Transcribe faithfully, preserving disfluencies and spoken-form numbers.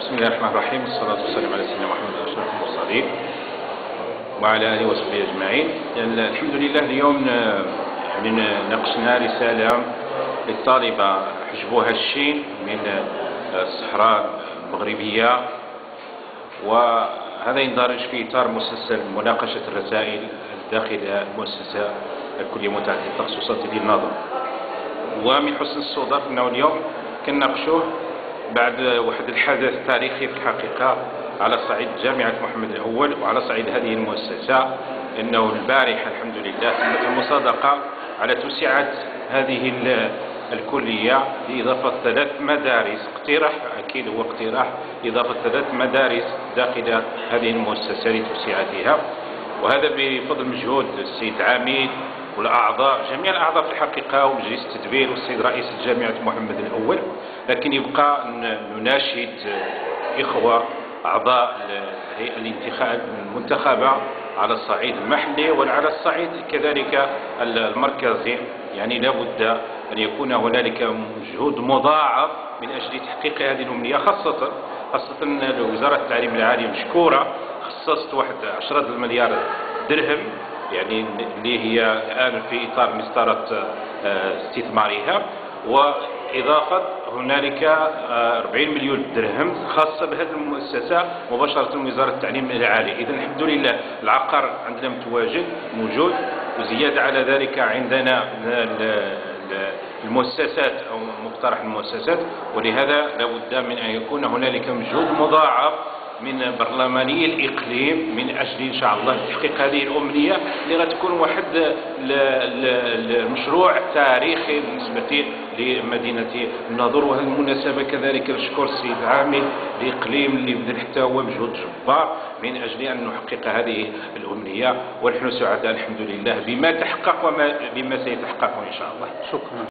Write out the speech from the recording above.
بسم الله الرحمن الرحيم، والصلاة والسلام على سيدنا محمد أشرف المرسلين وعلى آله وصحبه أجمعين. يعني الحمد لله اليوم يعني ناقشنا رسالة للطالبة حجبوها الشين من الصحراء المغربية، وهذا يندرج في إطار مسلسل مناقشة الرسائل داخل المؤسسة الكلية متعددة التخصصات ديال النظر. ومن حسن الصدف أنه اليوم كنناقشوه بعد واحد الحدث تاريخي في الحقيقة على صعيد جامعة محمد الأول وعلى صعيد هذه المؤسسة، أنه البارحة الحمد لله تمت المصادقة على توسعة هذه الكلية لإضافة ثلاث مدارس. اقتراح أكيد هو اقتراح إضافة ثلاث مدارس داخل هذه المؤسسة لتوسعتها، وهذا بفضل مجهود السيد عميد والأعضاء، جميع الأعضاء في الحقيقة، ومجلس التدبير والسيد رئيس جامعة محمد الأول. لكن يبقى نناشد إخوة أعضاء الهيئة الانتخاب المنتخبة على الصعيد المحلي وعلى الصعيد كذلك المركزي، يعني لا بد أن يكون هنالك مجهود مضاعف من أجل تحقيق هذه الأمنية، خاصة خاصة وزارة التعليم العالي مشكورة خصصت واحد عشرة المليار درهم، يعني اللي هي الآن في إطار مسطرة استثمارها، وإضافة هنالك أربعين مليون درهم خاصة بهذه المؤسسة مباشرة من وزارة التعليم العالي. إذن الحمد لله العقار عندنا متواجد موجود، وزيادة على ذلك عندنا المؤسسات أو مقترح المؤسسات، ولهذا لابد من أن يكون هنالك مجهود مضاعف من برلماني الإقليم من أجل إن شاء الله تحقيق هذه الأمنية اللي غتكون واحد المشروع تاريخي بالنسبة لمدينة الناظور. وهذه المناسبة كذلك نشكر السيد عامل الإقليم اللي بذل حتى هو مجهود جبار من أجل أن نحقق هذه الأمنية، ونحن سعداء الحمد لله بما تحقق وما بما سيتحقق إن شاء الله. شكرا.